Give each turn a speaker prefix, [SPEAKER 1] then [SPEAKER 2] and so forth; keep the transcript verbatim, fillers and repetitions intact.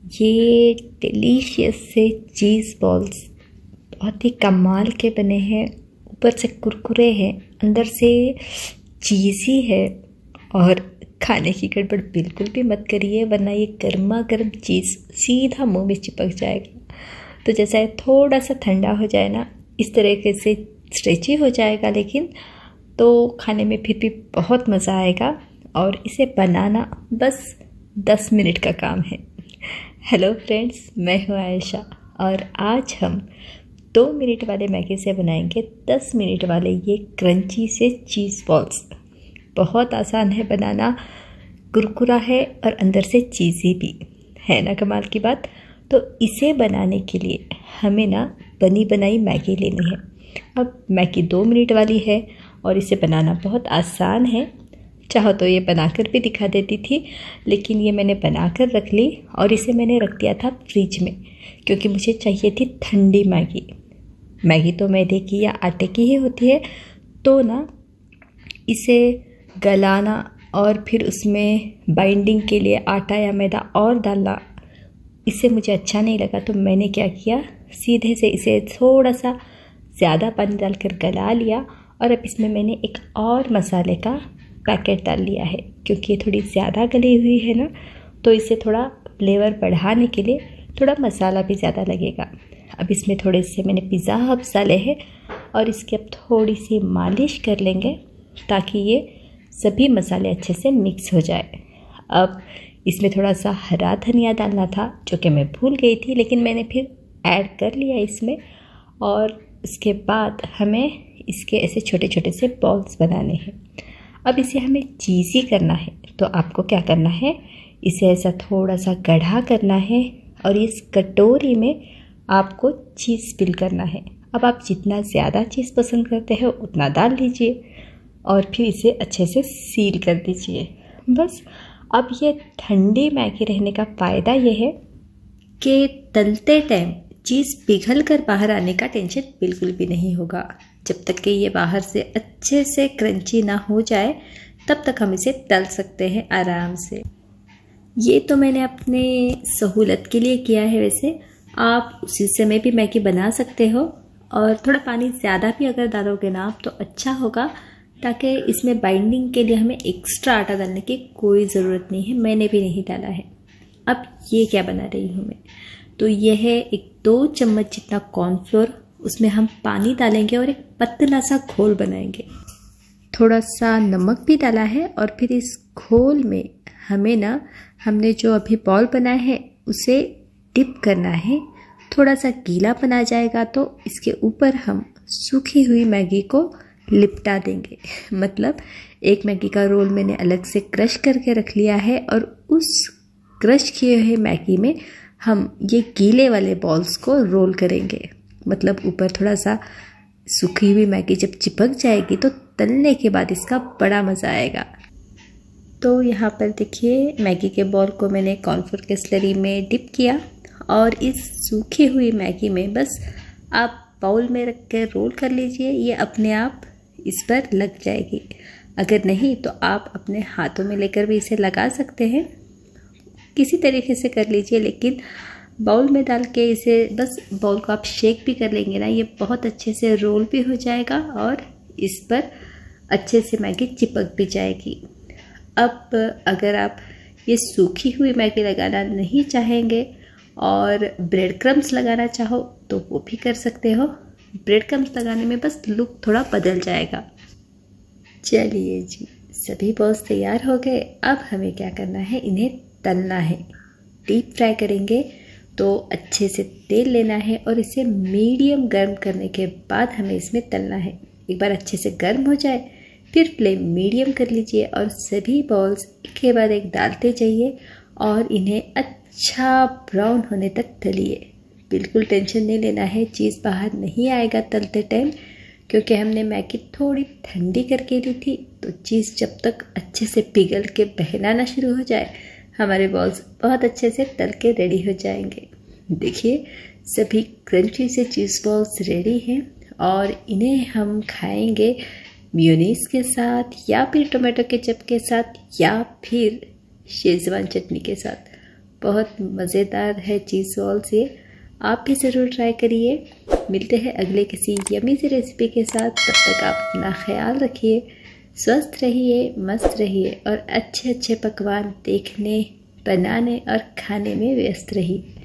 [SPEAKER 1] ये डिलीशियस से चीज़ बॉल्स बहुत ही कमाल के बने हैं। ऊपर से कुरकुरे हैं, अंदर से चीज़ी है। और खाने की गड़बड़ बिल्कुल भी मत करिए, वरना ये गर्मा गर्म चीज़ सीधा मुंह में चिपक जाएगा। तो जैसा थोड़ा सा ठंडा हो जाए ना, इस तरीके से स्ट्रेची हो जाएगा, लेकिन तो खाने में फिर भी बहुत मज़ा आएगा। और इसे बनाना बस दस मिनट का काम है। हेलो फ्रेंड्स, मैं हूँ आयशा और आज हम दो मिनट वाले मैगी से बनाएंगे दस मिनट वाले ये क्रंची से चीज़ बॉल्स। बहुत आसान है बनाना, कुरकुरा है और अंदर से चीज़ी भी है ना, कमाल की बात। तो इसे बनाने के लिए हमें ना बनी बनाई मैगी लेनी है। अब मैगी दो मिनट वाली है और इसे बनाना बहुत आसान है। चाहो तो ये बनाकर भी दिखा देती थी, लेकिन ये मैंने बनाकर रख ली और इसे मैंने रख दिया था फ्रिज में, क्योंकि मुझे चाहिए थी ठंडी मैगी। मैगी तो मैदे की या आटे की ही होती है, तो ना इसे गलाना और फिर उसमें बाइंडिंग के लिए आटा या मैदा और डालना, इससे मुझे अच्छा नहीं लगा। तो मैंने क्या किया, सीधे से इसे थोड़ा सा ज़्यादा पानी डालकर गला लिया। और अब इसमें मैंने एक और मसाले का पैकेट डाल लिया है, क्योंकि ये थोड़ी ज़्यादा गली हुई है ना, तो इसे थोड़ा फ्लेवर बढ़ाने के लिए थोड़ा मसाला भी ज़्यादा लगेगा। अब इसमें थोड़े से मैंने पिज़्ज़ा हर्ब्स डाले हैं और इसकी अब थोड़ी सी मालिश कर लेंगे ताकि ये सभी मसाले अच्छे से मिक्स हो जाए। अब इसमें थोड़ा सा हरा धनिया डालना था, जो कि मैं भूल गई थी, लेकिन मैंने फिर ऐड कर लिया इसमें। और उसके बाद हमें इसके ऐसे छोटे छोटे से बॉल्स बनाने हैं। अब इसे हमें चीज़ी करना है, तो आपको क्या करना है, इसे ऐसा थोड़ा सा गढ़ा करना है और इस कटोरी में आपको चीज़ फिल करना है। अब आप जितना ज़्यादा चीज़ पसंद करते हो उतना डाल लीजिए और फिर इसे अच्छे से सील कर दीजिए। बस अब ये ठंडी मैगी रहने का फ़ायदा ये है कि तलते टाइम चीज़ पिघल कर बाहर आने का टेंशन बिल्कुल भी नहीं होगा। जब तक कि ये बाहर से अच्छे से क्रंची ना हो जाए, तब तक हम इसे तल सकते हैं आराम से। ये तो मैंने अपने सहूलत के लिए किया है, वैसे आप उसी समय भी मैगी बना सकते हो। और थोड़ा पानी ज़्यादा भी अगर डालोगे ना आप, तो अच्छा होगा, ताकि इसमें बाइंडिंग के लिए हमें एक्स्ट्रा आटा डालने की कोई ज़रूरत नहीं है। मैंने भी नहीं डाला है। अब ये क्या बना रही हूँ मैं, तो यह है एक दो चम्मच जितना कॉर्नफ्लोर, उसमें हम पानी डालेंगे और एक पतला सा घोल बनाएंगे। थोड़ा सा नमक भी डाला है और फिर इस घोल में हमें ना, हमने जो अभी बॉल बनाए हैं उसे डिप करना है। थोड़ा सा गीला बना जाएगा तो इसके ऊपर हम सूखी हुई मैगी को लिपटा देंगे। मतलब एक मैगी का रोल मैंने अलग से क्रश करके रख लिया है और उस क्रश किए हुए मैगी में हम ये गीले वाले बॉल्स को रोल करेंगे। मतलब ऊपर थोड़ा सा सूखी हुई मैगी जब चिपक जाएगी तो तलने के बाद इसका बड़ा मज़ा आएगा। तो यहाँ पर देखिए, मैगी के बॉल को मैंने कॉर्नफ्लोर के स्लरी में डिप किया और इस सूखी हुई मैगी में बस आप बाउल में रख कर रोल कर लीजिए। ये अपने आप इस पर लग जाएगी। अगर नहीं तो आप अपने हाथों में लेकर भी इसे लगा सकते हैं, किसी तरीके से कर लीजिए। लेकिन बाउल में डाल के इसे बस बाउल को आप शेक भी कर लेंगे ना, ये बहुत अच्छे से रोल भी हो जाएगा और इस पर अच्छे से मैगी चिपक भी जाएगी। अब अगर आप ये सूखी हुई मैगी लगाना नहीं चाहेंगे और ब्रेड क्रम्स लगाना चाहो तो वो भी कर सकते हो। ब्रेड क्रम्स लगाने में बस लुक थोड़ा बदल जाएगा। चलिए जी, सभी बॉल्स तैयार हो गए। अब हमें क्या करना है, इन्हें तलना है। डीप फ्राई करेंगे तो अच्छे से तेल लेना है और इसे मीडियम गर्म करने के बाद हमें इसमें तलना है। एक बार अच्छे से गर्म हो जाए फिर फ्लेम मीडियम कर लीजिए और सभी बॉल्स एक के बाद एक डालते जाइए और इन्हें अच्छा ब्राउन होने तक तलिए। बिल्कुल टेंशन नहीं लेना है, चीज़ बाहर नहीं आएगा तलते टाइम, क्योंकि हमने मैगी थोड़ी ठंडी करके ली थी। तो चीज़ जब तक अच्छे से पिघल के बहलाना शुरू हो जाए, हमारे बॉल्स बहुत अच्छे से तल के रेडी हो जाएंगे। देखिए, सभी क्रंची से चीज़ बॉल्स रेडी हैं और इन्हें हम खाएंगे मेयोनीज के साथ या फिर टोमेटो केचप के साथ या फिर शेजवान चटनी के साथ। बहुत मज़ेदार है चीज़ बॉल्स ये, आप भी ज़रूर ट्राई करिए। मिलते हैं अगले किसी यमी सी रेसिपी के साथ, तब तक आप अपना ख्याल रखिए, स्वस्थ रहिए, मस्त रहिए और अच्छे अच्छे पकवान देखने, बनाने और खाने में व्यस्त रहिए।